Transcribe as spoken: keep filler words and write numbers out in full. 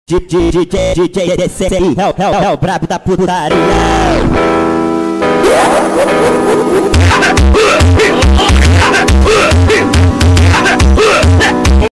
DJ, DJ, DJ, D C I, é o, é o, é o brabo da putaria.